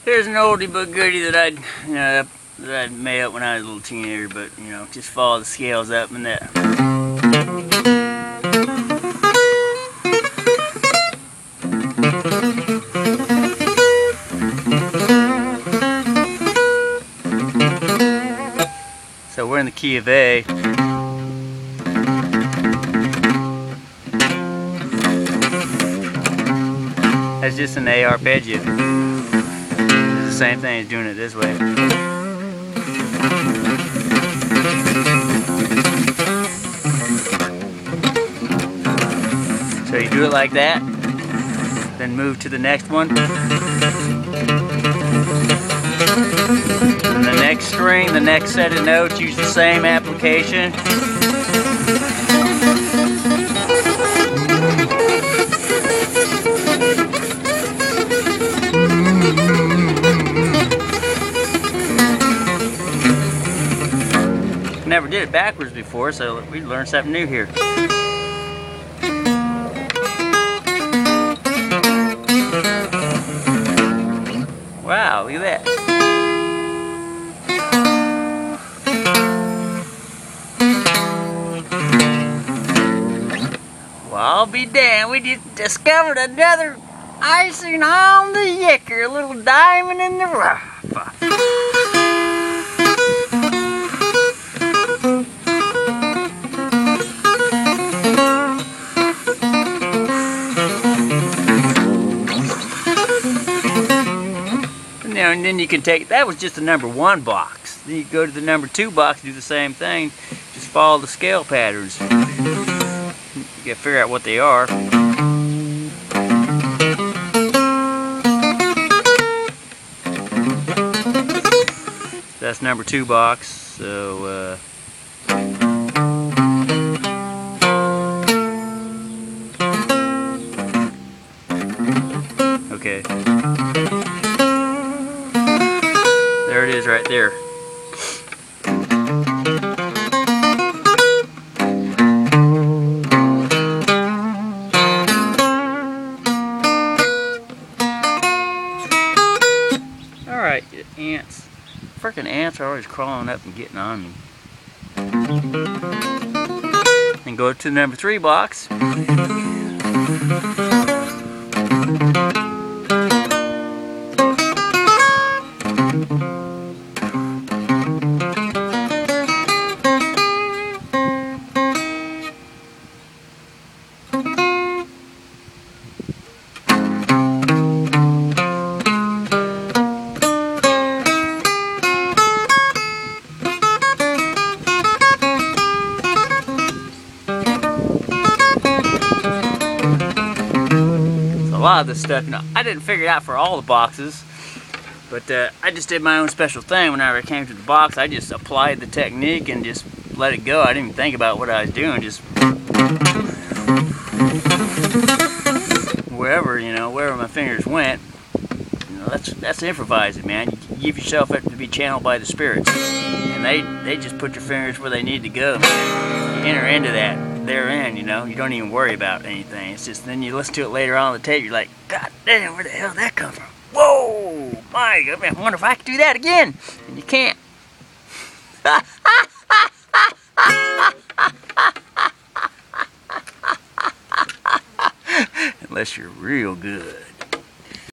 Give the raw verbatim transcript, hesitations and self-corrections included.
Here's an oldie but goodie that I'd, you know, that I'd made up when I was a little teenager, but you know, just follow the scales up and that. So we're in the key of A. That's just an A arpeggio. It's the same thing as doing it this way. So you do it like that, then move to the next one. And the next string, the next set of notes, use the same application. Never did it backwards before, so we learned something new here. Wow, look at that. Well, I'll be damned, we just discovered another icing on the yicker, a little diamond in the rough. And then you can take, that was just the number one box. Then you go to the number two box, do the same thing, just follow the scale patterns. You gotta figure out what they are. That's number two box, so uh, okay. There it is right there. Alright, ants. Frickin' ants are always crawling up and getting on me. And go to the number three box. A lot of this stuff, you know, I didn't figure it out for all the boxes, but uh, I just did my own special thing. Whenever I came to the box, I just applied the technique and just let it go. I didn't even think about what I was doing, just wherever, you know, wherever my fingers went. You know, that's that's improvising, man. You give yourself up to be channeled by the spirits, and they they just put your fingers where they need to go. You enter into that. They're in, you know, you don't even worry about anything. It's just then you listen to it later on the tape, you're like, God damn, where the hell did that come from? Whoa, my God, I wonder if I could do that again. And you can't. Unless you're real good.